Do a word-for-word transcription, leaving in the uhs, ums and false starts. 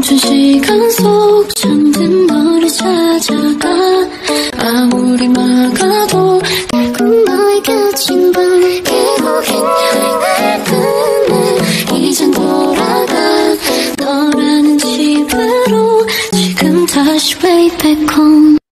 멈춘 시간 속 잠든 너를 찾아가. 아무리 막아도 결국 너의 곁인 걸 결국엔 여행을 끝내 이젠 돌아가 너라는 집으로 지금 다시 way back home.